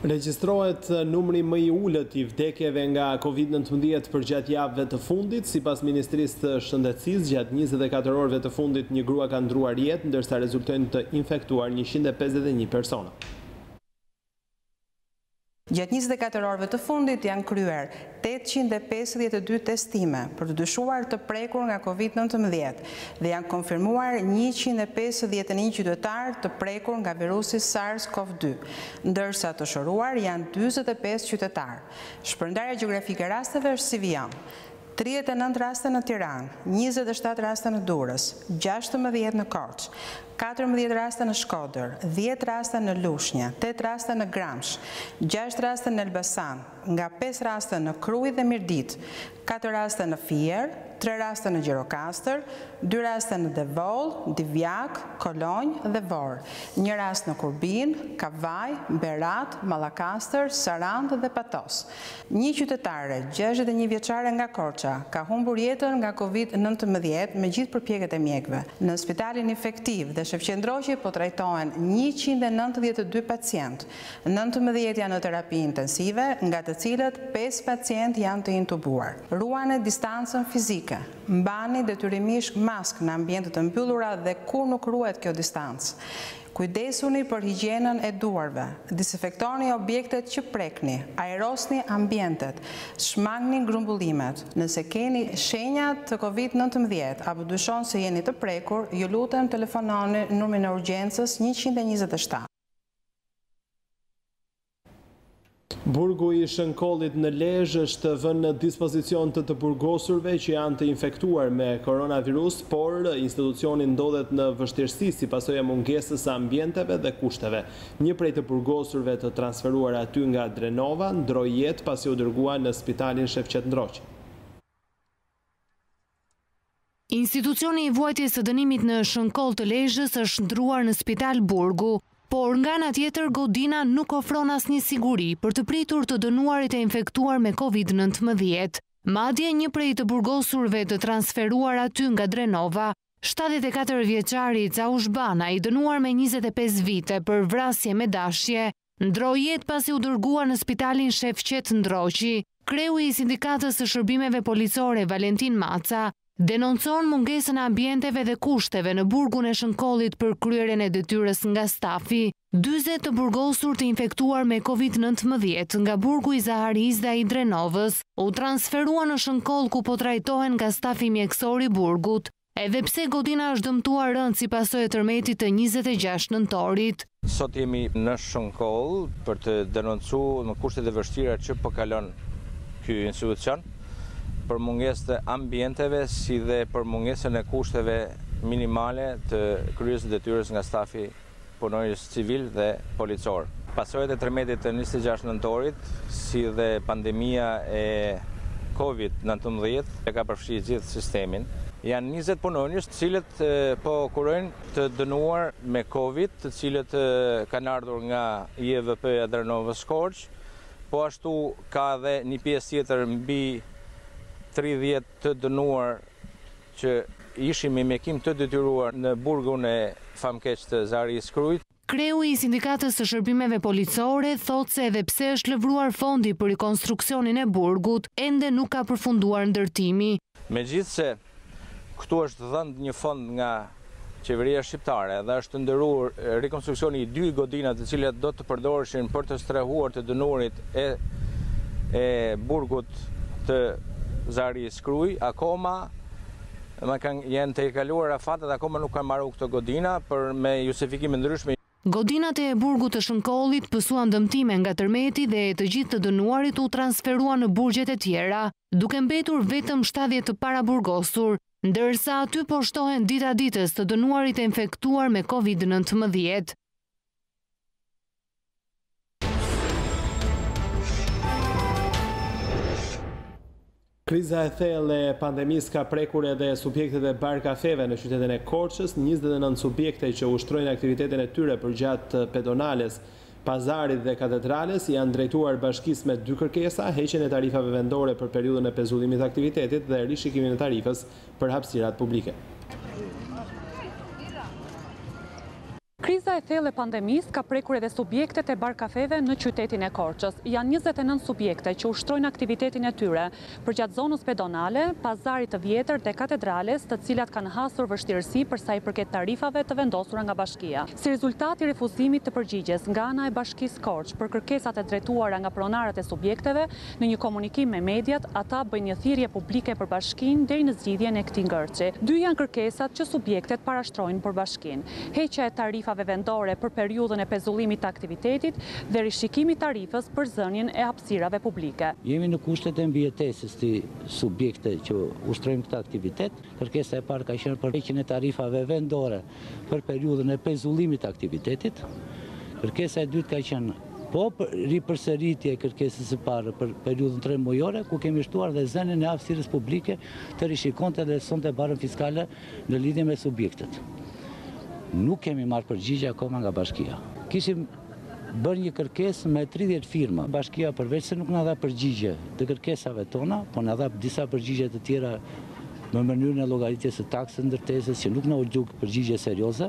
Regjistrohet numri më i ulët i vdekjeve nga Covid-19 përgjatë javëve të fundit. Sipas Ministrisë të Shëndetësisë, gjatë 24 orëve të fundit një grua ka ndruar jetë, ndërsa rezultojnë të infektuar 151 persona. Gjatë 24 orëve të fundit janë kryer 852 testime për të dyshuar të prekur nga Covid-19 dhe janë konfirmuar 151 qytetar të prekur nga virusi SARS-CoV-2, ndërsa të shëruar janë 45 qytetar. Shpërndarja gjeografike e rasteve është si vijën: 39 raste në Tiranë, 27 raste në Durrës, 16 në Korçë, 14 raste në Shkodër, 10 raste në Lushnjë, 8 raste në Gramsh, 6 raste në Elbasan, nga 5 raste në Krujë dhe Mirdit, 4 raste në Fier, 3 raste në Gjirokastër, 2 raste në Devol, Divjak, Kolonjë dhe Vorë, 1 rast në Kurbin, Kavaj, Berat, Mallakastër, Sarandë dhe Patos. Një qytetare, 61 vjeçare nga Korça, ka humbur jetën nga Covid-19 me gjithë përpjekjet e mjekëve. Në spitalin infektiv dhe Shefqendroqi po trajtohen 192 pacient, 19 janë në terapi intensive, nga të cilët 5 pacient janë të intubuar. Ruani distancën fizike, mbani detyrimisht maskë në ambientet të mbyllura dhe kur nuk ruhet kjo distancë. Kujdesuni për higjienën e duarve, disinfektoni objektet që prekni, aerosni ambientet, shmangni grumbullimet. Nëse keni shenjat të Covid-19 apo dyshon se jeni të prekur, ju lutem telefononi numrin e urgjencës 127. Burgu i Shënkollit në Lezhë është vënë në dispozicion të burgosurve që janë të infektuar me koronavirus, por institucioni ndodhet në vështirësi si pasojë e mungesës së ambienteve dhe kushteve. Një prej të burgosurve të transferuar aty nga Drenova ndroi jetë pasi u dërgua në spitalin Shefqendroqi. Institucioni i vuajtjes së dënimit në Shënkoll të Lezhës është ndruar në Spital Burgu, por nga ana tjetër Godina nuk ofron asnjë siguri për të pritur të dënuarit e infektuar me Covid-19. Madje një prej të burgosurve të transferuar aty nga Drenova, 74 vjeçari Caush Bana, i dënuar me 25 vite për vrasje me dashje, ndroi jetë pasi u dërguar në spitalin Shefqendroqi. Kreu i Sindikatës së Shërbimeve Policore Valentin Maca denoncon mungesën e ambienteve dhe kushteve në burgun e Shënkollit për kryerjen e detyrës nga stafi. 40 të burgosur të infektuar me Covid-19 nga burgu i Zaharis dhe i Drenovës u transferuan në Shënkoll ku po trajtohen nga stafi mjekësor i burgut, edhe pse Godina është dëmtuar rënd si pasojë e tërmetit të 26 nëntorit. Sot jemi në Shënkoll për të denoncuar në kushtet e vështira që po kalon ky institucion, për mungesë të ambienteve si dhe për mungesën e kushteve minimale të kryerjes së detyrës nga stafi punonjës civil dhe policor. Pasojat e tërmetit të 26 nëntorit, si dhe pandemia e Covid-19 e ka përfshirë gjithë sistemin. Janë 20 punonjës të cilët po kurojnë të dënuar me Covid, të cilët kanë ardhur nga IEVP-ja Drenovës Korçë, po ashtu ka edhe një pjesë tjetër mbi 30 të dënuar që ishim me mjekim të detyruar në burgun e famkeq të Zaharis Krujt. Kreu i Sindikatës së Shërbimeve Policore thotë se edhe pse është lëvruar fondi për rikonstruksionin e burgut, ende nuk ka përfunduar ndërtimi. Megjithse këtu është dhënë një fond nga qeveria shqiptare dhe është ndërruar rikonstruksioni i 2 godina të cilat do të përdoreshin për të strehuar të dënuarit e burgut të Zaharis Krujt, akoma janë të kaluara fatet, akoma nuk kanë marrë këto godina për me justifikime ndryshme. Godinat e burgut të Shënkollit pësuan dëmtime nga tërmeti dhe të gjithë të dënuarit u transferuan në burgjet e tjera, duke mbetur vetëm 70 të paraburgosur, ndërsa aty po shtohen dita ditës të dënuarit e infektuar me Covid-19. Kriza e thellë e pandemisë ka prekur edhe subjektet e bar kafeve në qytetin e Korçës. 29 subjekte që ushtrojnë aktivitetin e tyre përgjatë pedonales, pazarit dhe katedrales janë drejtuar bashkisë me 2 kërkesa: heqjen e tarifave vendore për periudhën e pezullimit të aktivitetit dhe rishikimin e tarifës për hapësirat publike. Kriza e thellë e pandemisë ka prekur edhe subjektet e bar-kafeve në qytetin e Korçës. Janë 29 subjekte që ushtrojnë aktivitetin e tyre përgjatë zonës pedonale, pazarit të vjetër dhe katedrales, të cilat kanë hasur vështirësi për sa i përket tarifave të vendosura nga bashkia. Si rezultat i refuzimit të përgjigjes nga ana e Bashkisë Korçë për kërkesat e drejtuara nga pronarët e subjekteve, në një komunikim me mediat, ata bëjnë një thirrje publike për bashkinë deri në zgjidhjen e këtij ngërçi. Dy janë kërkesat që subjektet parashtrojnë për bashkinë: heqja e tarifave vendore për periudhën e pezullimit të aktivitetit dhe rishikimi i tarifës për zënien e hapësirave publike. Jemi në kushtet e mbijetesës të subjekte që ushtrojmë këtë aktivitet. Kërkesa e parë ka qenë për heqjen e tarifave vendore për periudhën e pezullimit të aktivitetit. Kërkesa e dytë ka qenë për ripërsëritje e kërkesës së parë për periudhën 3 mujore, ku kemi shtuar dhe zënien e hapësirës publike të rishikonte dhe sonte barën fiskale në lidhje me subjektet. Nuk kemi marrë përgjigje akoma nga bashkia. Kishim bërë një kërkesë me 30 firma. Bashkia përveç se nuk na dha përgjigje të kërkesave tona, po na dha disa përgjigje të tjera në mënyrën e llogaritjes së taksës ndërtesës që nuk na u duk përgjigje serioze.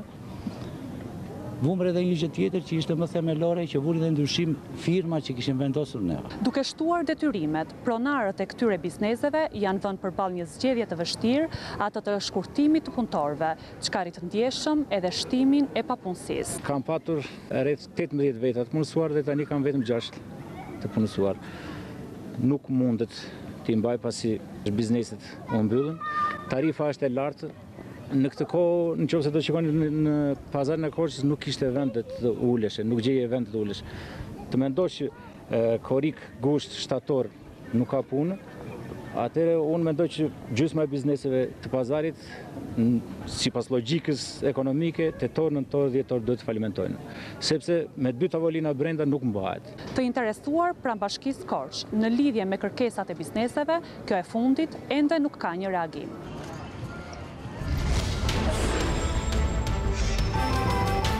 Vumre edhe një gjë tjetër që ishte më themelore, që vuri dhe ndryshim firma që kishin vendosur ne. Duke shtuar detyrimet, pronarët e këtyre bizneseve janë vënë përballë një zgjedhje të vështirë, atë të shkurtimit të punëtorëve, çka rrit ndjeshëm edhe shtimin e papunësisë. Kam patur rreth 18 veta të punësuar dhe tani kam vetëm 6 të punësuar. Nuk mundet t'i mbaj pasi bizneset u mbyllën. Tarifa është e lartë. Në këtë kohë, nëse do shikoni në pazarin e Korçës, nuk kishte vende të ulesh, nuk gjeje vende të ulesh. Të mendosh që korrik, gusht, shtator nuk ka punë, atëherë unë mendoj që gjysma e bizneseve të pazarit, sipas logjikës ekonomike, tetor, nëntor, dhjetor duhet të falimentojnë. Sepse me 2 tavolina brenda nuk mbahet. Të interesuar pranë Bashkisë Korçë në lidhje me kërkesat e bizneseve, kjo e fundit ende nuk ka një reagim.